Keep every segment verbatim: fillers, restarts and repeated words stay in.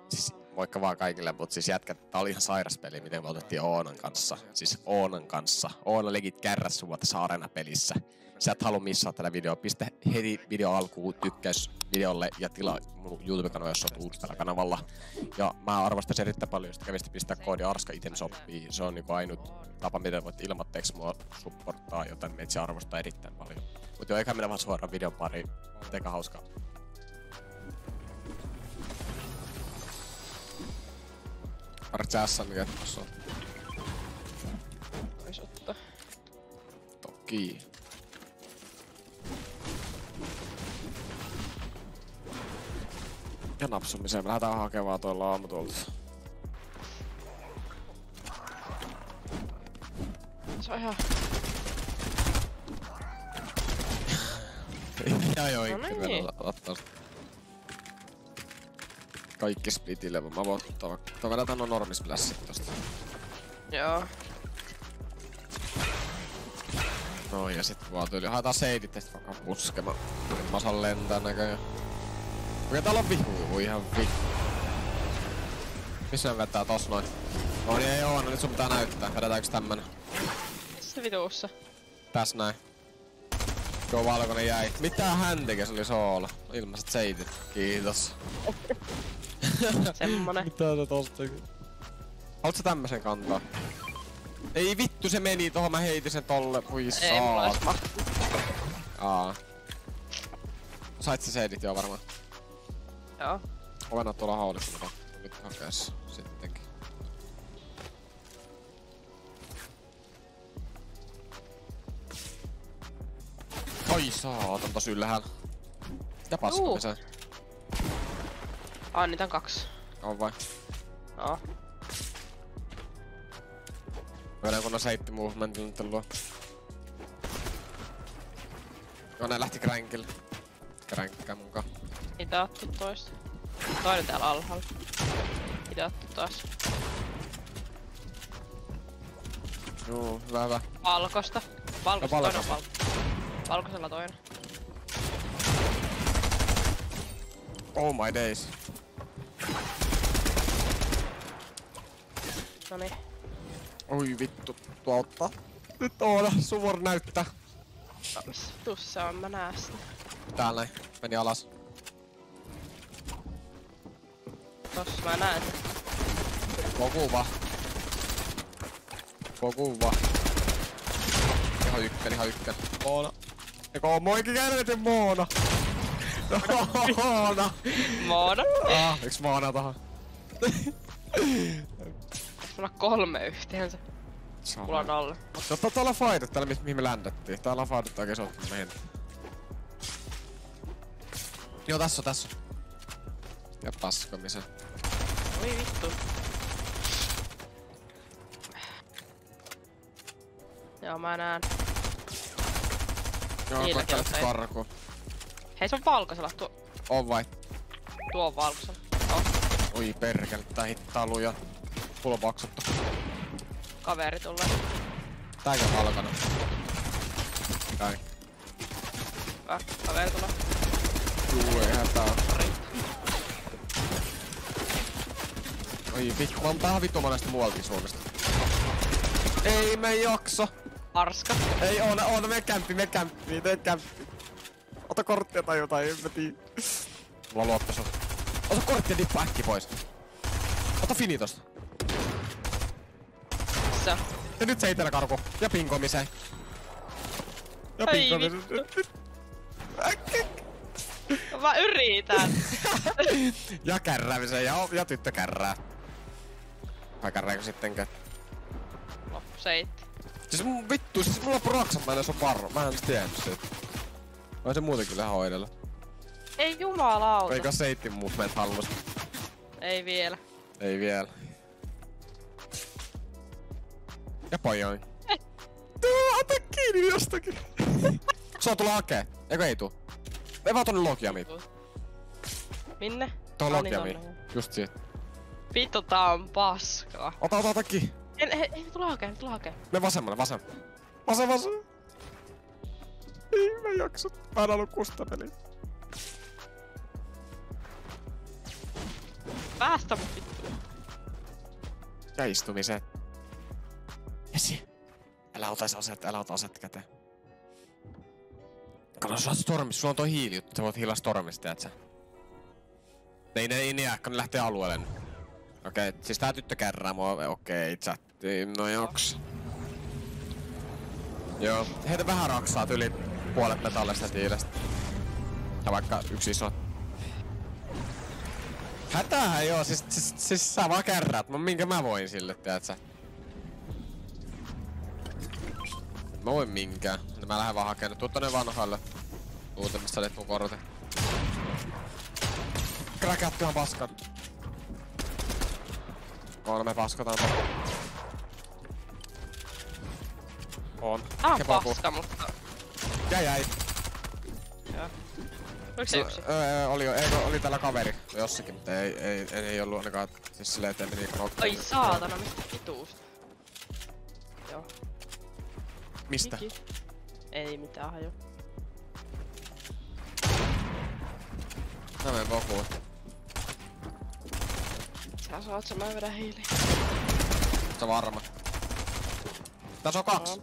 Siis moikka vaan kaikille, mut siis jätkät, tää oli ihan sairas peli, miten me otettiin Oonan kanssa. Siis Oonan kanssa. Oona legit kärräs sua tässä Arena-pelissä. Sä et halua missaa tällä videoa. Pistä heti video alkuun tykkäys videolle ja tilaa mun YouTube-kanava, jos oot uusi tällä kanavalla. Ja mä arvostaisin erittäin paljon, jos kävisit pistää koodi Arska iten sopii. Se on niinku ainut tapa, miten voit ilmatteeksi mua supporttaa, joten meitä arvostaa erittäin paljon. Mut joo, eikä mennä vaan suoraan videon pariin. Teikä hauskaa. Arvitse S mikä tossa on? Vois ottaa. Toki. Ja napsumiseen. Me lähdetään hakemaan tuolla aamu tuolta. Se on ihan... Ja joo, No ikki niin. vielä ottaa. Kaikki splitille, mä voin ottaa vaikka... Toi vedetään no normisplässit tosta. Joo. No ja sit vaan tyyli. Haetaan seidit ja sit vaikka puskemaan. Mä saan lentää näköjään. Okei, täällä on vihu, ihan vihu. Missä me vetää tossa noin? No niin ei oo, no nyt sun pitää näyttää. Vedetäänkö tämmönen? Missä vituussa? Täs näin. Tuo valkoinen jäi. Mitä hän teki? Se oli soola. No ilmaiset seitit. Kiitos. Semmonen. Mitä se tosta teki? Haluatko sä tämmösen kantaa? Ei vittu, se meni tohon, mä heitin sen tolle. Voi Ei mulla saat. ees mahtu. Aa. Sait sä seidit joo varmaan. Joo. Ovena tuolla haulissa, mutta nyt hakees sittenkin. Ai saatan tos ylhäällä. Ja paskamiseen. Ai niitä on kaksi. On vai? Joo. Vedän kun on seitti movementin nyt luo. Joo, ne lähti crankille. Cränkkää munkaan. Hitaattu toista. Toinen täällä alhaalla. Hitaattu taas. Joo, hyvä hyvä. Valkosta. Valkosta, No, toinen on valkosta. valko. Valkosella toinen. Oh my days. Noniin. Oi vittu, tuolta. Nyt Oona, sun vuoro näyttää. No missä tussa on, mä näen sitä. Täällä näin, meni alas. Tossa mä näen sen. Tuo kuva. Tuo kuva. Ihan ykkönen, ihan ykkönen. Moona. Eikä oo moikin helvetin Moona. Moona. Moona. Ah, yks Moona tohon? Mulla on kolme yhteensä. Mulla on alle. No to, täällä on fightit täällä mihin me ländettiin. Täällä on fightit oikein sottu meidän. Joo tässä on, tässä on. Ja paskomisen. Oi vittu. Joo mä näen. Joo, Niilläkin on koittaa se. karkuun. Hei se on valkoisella. Tuo, On vai? tuo on valkoisella. Oh. Oi perkele, tää hittaa luja. Mulla on baksuttu. Kaveri tulee. Tääkä valkana. Näin. Hyvä. Kaveri tulee. Juu, ei hätää. Oi vittu, mä oon tähän vittu monesta muualtakin Suomesta. Ei me jaksa. Arska. Ei oona, oona, me kämppi, me kämppi, me kämppi. Ota korttia tai jotain, en mä tiedä. Mulla on luotto sun. Ota korttia, dippaa äkki pois. Ota fini tosta. Missä? Ja nyt se itellä karku. Ja pinkomiseen. Ja Ai pinkomiseen. vittu. Äkki. Mä yritän. Ja kärräämiseen ja, ja tyttö kärrää. Vai kärrääkö sittenkään? Loppu seitti. Siis mun vittu, siis mulla on raksat, mä en edes oo varma. Mä en edes tiennyt siitä. Vai se muuten kyllä hoidella. Ei jumalauta. Eikä seitti movement hallusta. Ei vielä. Ei vielä. Ja pojoin. Eh. Tuu, ota kiinni jostakin. Sua tulla hakee. Eikö ei tuu? Me vaan tonne Logiamiin. Minne? Tuohon Ah, niin Logiamiin. tonne. Just siitä. Vittu tää on paskaa. Ota, ota, ota kiinni. En, ei, ei, tulla hakee, tulla hakee. Me vasemmalle, vasem. Vasem, vasem. Ei mä jaksa. Mä en halua kustaa peliä. Päästä mut vittu. Ja istumiseen. Jesi. Älä ota aset, älä ota aset käteen. Kato, sä oot stormissa, sulla on toi hiili juttu, sä voit hiilaa stormista, tiedät sä? Ei ne ei ne jää, kun ne lähtee alueelle nyt. Okei, okay, siis tää tyttö kärrää mua, okei, okay, chattiin, no joks. Joo, heitä vähän raksaa yli puolet metallista tiilestä. Ja vaikka yksi iso. Hätäähän joo, siis, siis, siis sä vaan kärräät, mä minkä mä voin sille, tiedät sä? Mä voin minkään. Mä lähden vaan hakemaan. Tuu tonne vanhoille. Tuute, mistä olit mun korte. Kräkäätty ihan paskan. On, me paskotaan ton. On. Tää on paska, mutta... Jäi jäi. Joo. Oliko se yksi? Öö, oli jo, eikö, oli täällä kaveri jossakin, mutta ei, ei, ei, ei ollut ainakaan siis silleen, ettei meni nokkaan. Ai saatana, mistä vituusta? Joo. Mistä? Hiki. Ei mitään haju. Mä menen vokuun. Sä saat sen, mä vedän hiiliin. Sä varma. Tässä on kaksi.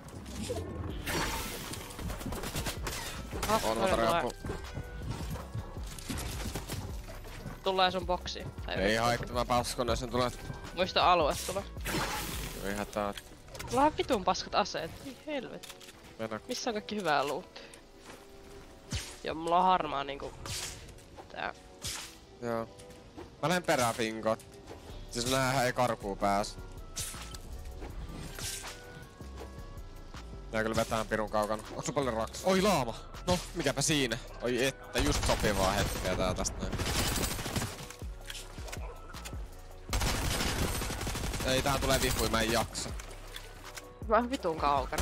Ah, on motoriappu. Tulee sun boksiin. Ei haittaa, mä paskon, jos sen tulee. Muista alue tulee. Ei hätää. Mulla on vitun paskat aseet. Ei helvetti. Mennä. Missä on kaikki hyvää loot? Joo, mulla on harmaa niinku... Tää. Joo. Mä lähden perään finkot. Siis näähän ei karkuun pääs. Nää kyllä vetää pirun kaukana. Onks sun paljon raks? Oi laama! No, mikäpä siinä? Oi että, just sopivaa hetkeä tää tästä näin. Ei, tää tulee vihui, mä en jaksa. Mä oon vitun kaukana.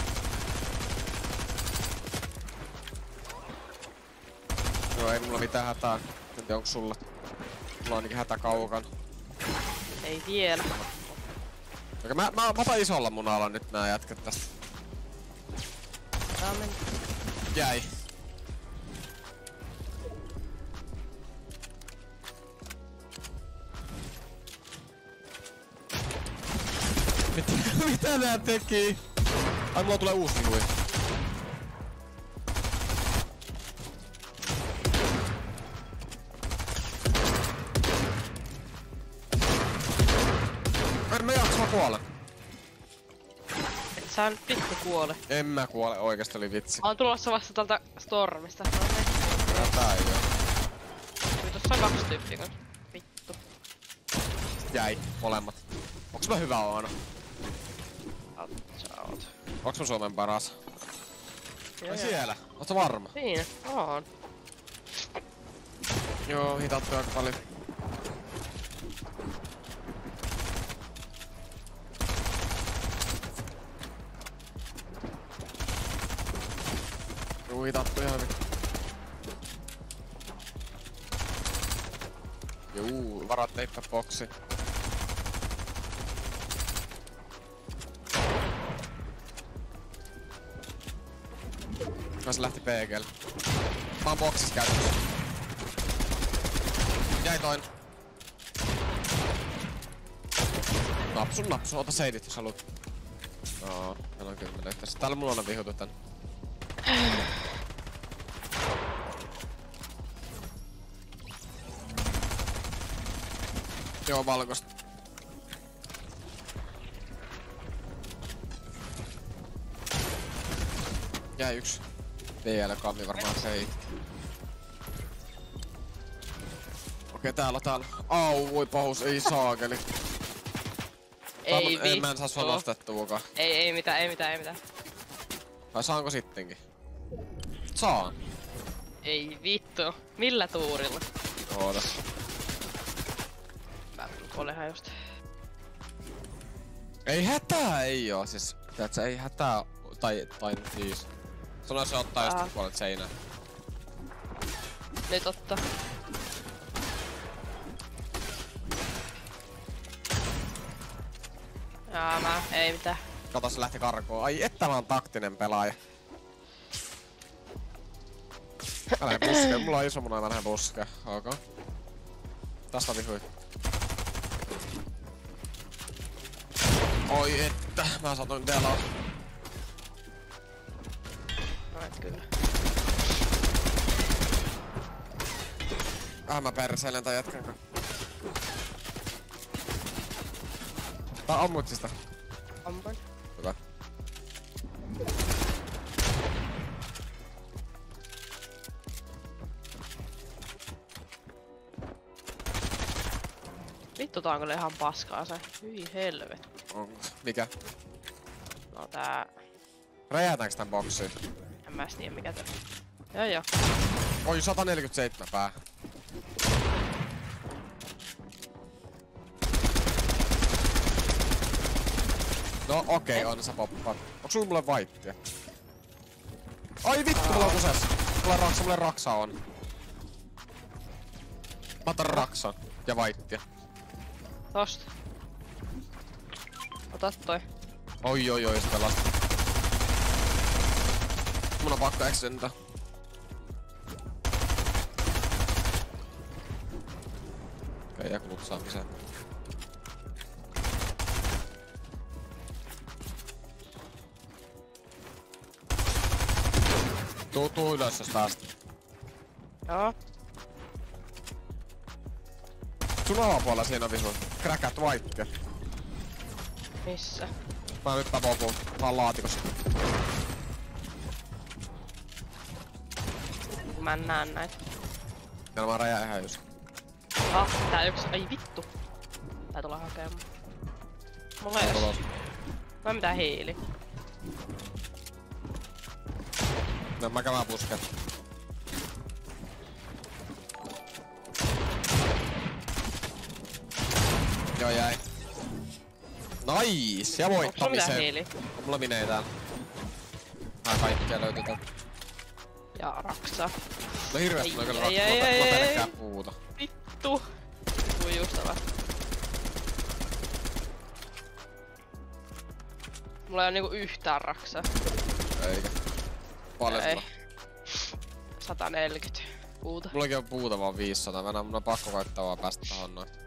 Joo, ei mulla mitään hätää. En tiedä onks sulla. Mulla on ainakin hätä kaukana. Ei vielä. Okei, mä, mä, mä otan isolla munalla nyt nää jätkät tästä. Tää on mennyt. Jäi. Mitä, mitä nää teki? Ai mulla tulee uusi vihui. En mä jaksa, mä kuolen. Et sä nyt vittu kuole. En mä kuole, oikeesti oli vitsi. Mä oon tulossa vasta tältä stormista. No niin. Tää ei oo. Kyllä tossa on kaksi tyyppiä kans. Vittu. Jäi, molemmat. Onks mä hyvä Oona? Sä oot. Onks mä Suomen paras? Joo, Ai joo. siellä? Oot sä varma? Siinä, oon. Joo, hitattu aika paljon. Joo, hitattu ihan hyvin. Juu, varat teippä boksi. No se lähti P G:lle. Mä oon boksissa käytössä. Jäi toinen. Napsun napsu, ota seidit jos haluut. Joo, meillä on kymmenen yhteensä. Täällä mulla on vihutu tän. Joo, valkoista. Jäi yksi. Vielä kammi varmaan seit. Okei, täällä täällä. Au, voi pahus, ei saakeli. Ei vittu. En mä en saa sua vittu. nostettuukaan. Ei, ei mitään, ei mitään, ei mitään. Vai saanko sittenkin? Saan. Ei vittu. Millä tuurilla? Ootas. Mä kuolehan just. Ei hätää, ei oo siis. Tiedätkö, ei hätää. Tai, tai siis. Sanois se ottaa just Aa. puolet seinää. Nyt ottaa. Jaa, mä, ei mitään. Kato, se lähti karkuun. Ai, että mä oon taktinen pelaaja. Mä lähden puskeen. Mulla on iso muna ja mä lähden puskeen. Ok. Tässä on vihui. Oi että, mä satuin delaa. No et kyllä. Ah, mä perseilen tän jätkän kanssa. Tää ammut sitä. Ampuin. Hyvä. Vittu, tää on kyllä ihan paskaa se. Hyi helvet. Onko? Mikä? No tää... Räjätäänkö tän boksiin? En mä edes tiedä mikä tää. Joo joo. Oi, sata neljäkymmentäseitsemän pää. No okei, okay, on se poppaat. Onks sulla mulle vaittia? Ai vittu, mulla on useassa. Mulla raksa, mulla raksa on. Mä otan raksan ja vaittia. Tosta. Ota toi. Oi oi oi, se pelasta. Mun on pakko extendä. Okei, ja klutsaamiseen. Tuu, tuu ylös jos päästä. Joo. Sun alapuolella siinä on visu. Kräkät vaittia. Missä? Mä nyt popuun. Mä oon laatikossa. Mä en näe näitä. Täällä mä räjää ihan just. Ah, tää yks... Ai vittu. Tää tulee hakemaan. Mulla ei oo. Mä en mitään hiili. No mä käyn pusket. Joo jäi. Nice! Ja Onks sulla mitään voittamiseen. hiili? On mulla minei täällä. Nää kaikkia löytyy täältä. Ja raksa. No hirveesti tulee kyllä Ai, raksa. ai, Mä ai, otan ai, pelkkää ai. puuta. Vittu. Kuijustava. Mulla ei oo niinku yhtään raksaa. Eikä. Paljon Ei. sulla? sata neljäkymmentä. Puuta. Mullakin on puuta vaan viisisataa. Mä mun on pakko koittaa vaan päästä tohon noin.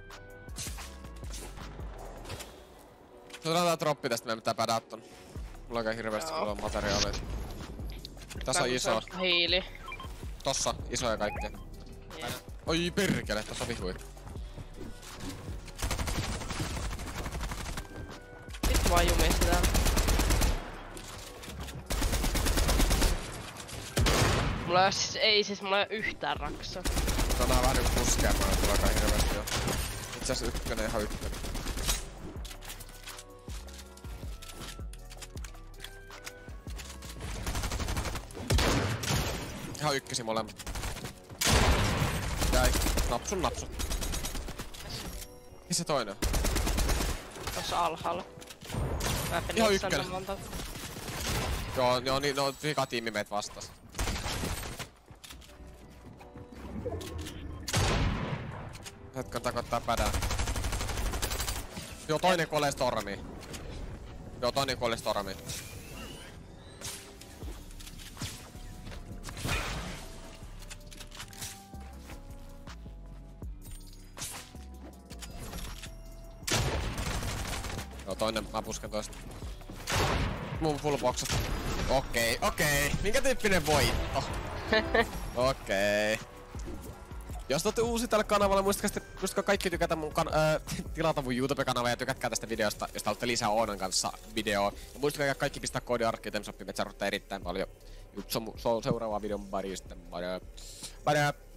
Otetaan tää droppi tästä, meidän pitää pädää ton. Mulla on oikein hirveesti Joo. paljon materiaaleita. Tässä on iso. Hiili. Tossa isoja kaikkea. Yeah. Oi perkele, tossa on vihui. Vittu vaan jumissa täällä. Mulla ei oo siis, ei siis mulla ei oo yhtään raksaa. No nää on vähän niinku puskeamaan, tulee aika hirveesti jo. Itse asiassa ykkönen, ihan ykkönen. Ihan ykkösi molemmat. Jäi. Napsu napsu. Missä toinen on? Tossa alhaalla. Mä en Ihan niissä ykkönen. on monta. Joo, joo, niin, no vika tiimi meitä vastas. Hetken takottaa pädää. Joo, toinen kuolee stormiin. Joo, toinen kuolee stormiin. Joo, toinen mä pusken toista. Mun full boxat. Okei, okei. Minkä tyyppinen voitto? Okei. Jos te ootte uusi tälle kanavalle, muistakaa, muistakaa kaikki tykätä mun kan- äh, tilata mun YouTube-kanavaa ja tykätkää tästä videosta, jos te haluatte lisää Oonan kanssa videoa. Ja muistakaa kaikki pistää koodi Arkkiteemsoppi, me charruttaa erittäin paljon. Jutsu, se on seuraava videon pari sitten. Bye. Bye.